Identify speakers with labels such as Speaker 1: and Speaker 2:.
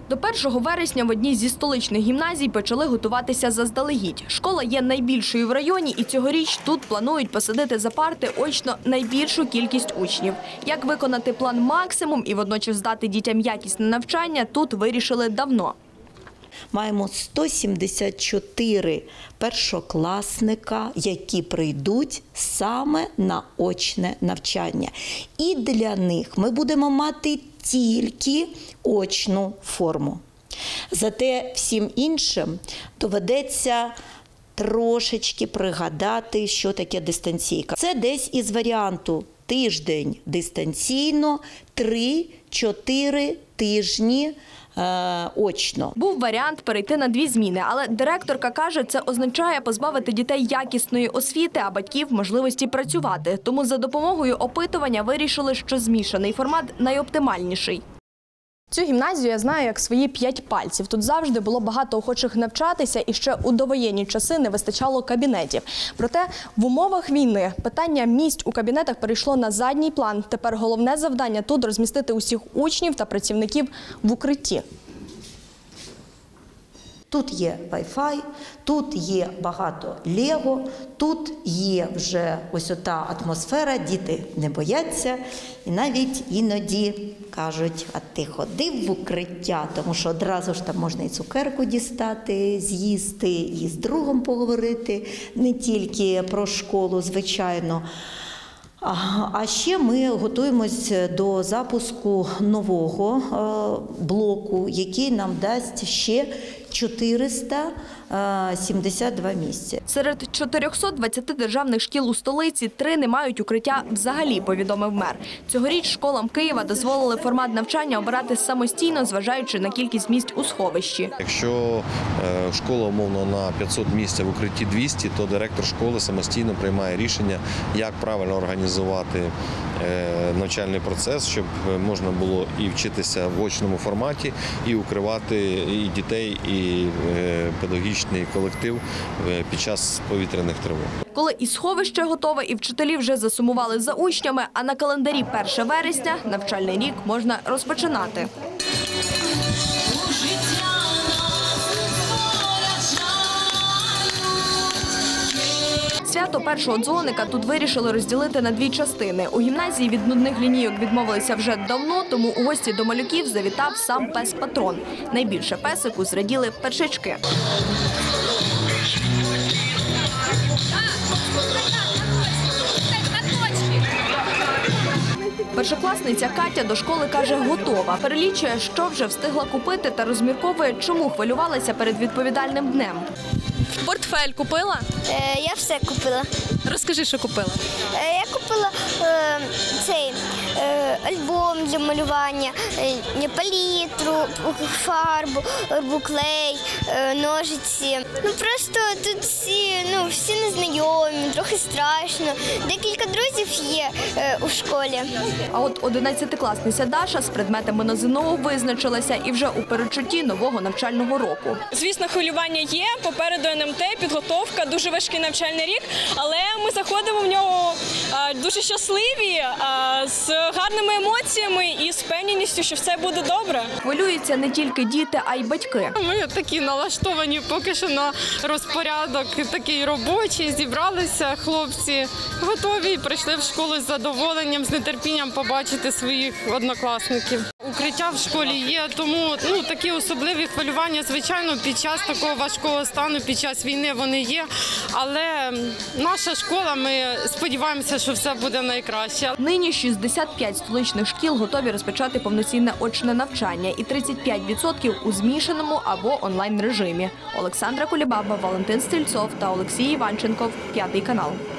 Speaker 1: До 1 вересня в одній зі столичних гімназій почали готуватися заздалегідь. Школа є найбільшою в районі і цьогоріч тут планують посадити за парти очно найбільшу кількість учнів. Як виконати план максимум і водночас здати дітям якісне навчання, тут вирішили давно.
Speaker 2: Маємо 174 першокласника, які прийдуть саме на очне навчання. І для них ми будемо мати тільки очну форму. Зате всім іншим доведеться трошечки пригадати, що таке дистанційка. Це десь із варіанту тиждень дистанційно, 3-4 тижні очно.
Speaker 1: Був варіант перейти на 2 зміни, але директорка каже, це означає позбавити дітей якісної освіти, а батьків можливості працювати. Тому за допомогою опитування вирішили, що змішаний формат найоптимальніший. Цю гімназію я знаю як свої 5 пальців. Тут завжди було багато охочих навчатися і ще у довоєнні часи не вистачало кабінетів. Проте в умовах війни питання місць у кабінетах перейшло на задній план. Тепер головне завдання тут – розмістити усіх учнів та працівників в укритті.
Speaker 2: Тут є Wi-Fi, тут є багато Лего, тут є вже ось ота атмосфера, діти не бояться. І навіть іноді кажуть, а ти ходив в укриття, тому що одразу ж там можна і цукерку дістати, з'їсти, і з другом поговорити, не тільки про школу, звичайно. А ще ми готуємось до запуску нового блоку, який нам дасть ще 472 місця.
Speaker 1: Серед 420 державних шкіл у столиці 3 не мають укриття взагалі, повідомив мер. Цьогоріч школам Києва дозволили формат навчання обирати самостійно, зважаючи на кількість місць у сховищі.
Speaker 3: Якщо школа, умовно, на 500 місць, в укритті 200, то директор школи самостійно приймає рішення, як правильно організувати навчальний процес, щоб можна було і вчитися в очному форматі, і укривати і дітей, і педагогічний колектив під час повітряних тривог.
Speaker 1: Коли і сховище готове, і вчителі вже засумували за учнями, а на календарі 1 вересня навчальний рік можна розпочинати. Свято першого дзвоника тут вирішили розділити на 2 частини. У гімназії від нудних лінійок відмовилися вже давно, тому у гості до малюків завітав сам пес-патрон. Найбільше песику зраділи першачки. Першокласниця Катя до школи, каже, готова. Перелічує, що вже встигла купити та розмірковує, чому хвилювалася перед відповідальним днем. Портфель купила?
Speaker 4: Я все купила.
Speaker 1: Розкажи, що купила.
Speaker 4: Я купила цей альбом для малювання, палітру, фарбу, буклей, ножиці. Просто тут всі незнайомі, трохи страшно. Декілька друзів є у школі.
Speaker 1: А от 11-класниця Даша з предметами на ЗНО визначилася і вже у передчутті нового навчального року.
Speaker 5: Звісно, хвилювання є, попереду НМТ, підготовка, дуже важкий навчальний рік, але ми заходимо в нього дуже щасливі, з гарними емоціями і з впевненістю, що все буде добре.
Speaker 1: Хвилюються не тільки діти, а й батьки.
Speaker 6: Ми такі налаштовані поки що на розпорядок, такий робочий, зібралися хлопці, готові, прийшли в школу з задоволенням, з нетерпінням побачити своїх однокласників. Укриття в школі є, тому такі особливі хвилювання, звичайно, під час такого важкого стану, під час війни вони є, але наша школа, ми сподіваємося, що все буде найкраще.
Speaker 1: Нині 65 столичних шкіл готові розпочати повноцінне очне навчання і 35% у змішаному або онлайн режимі. Олександра Кулібаба, Валентин Стрільцов та Олексій Іванченков, 5 канал.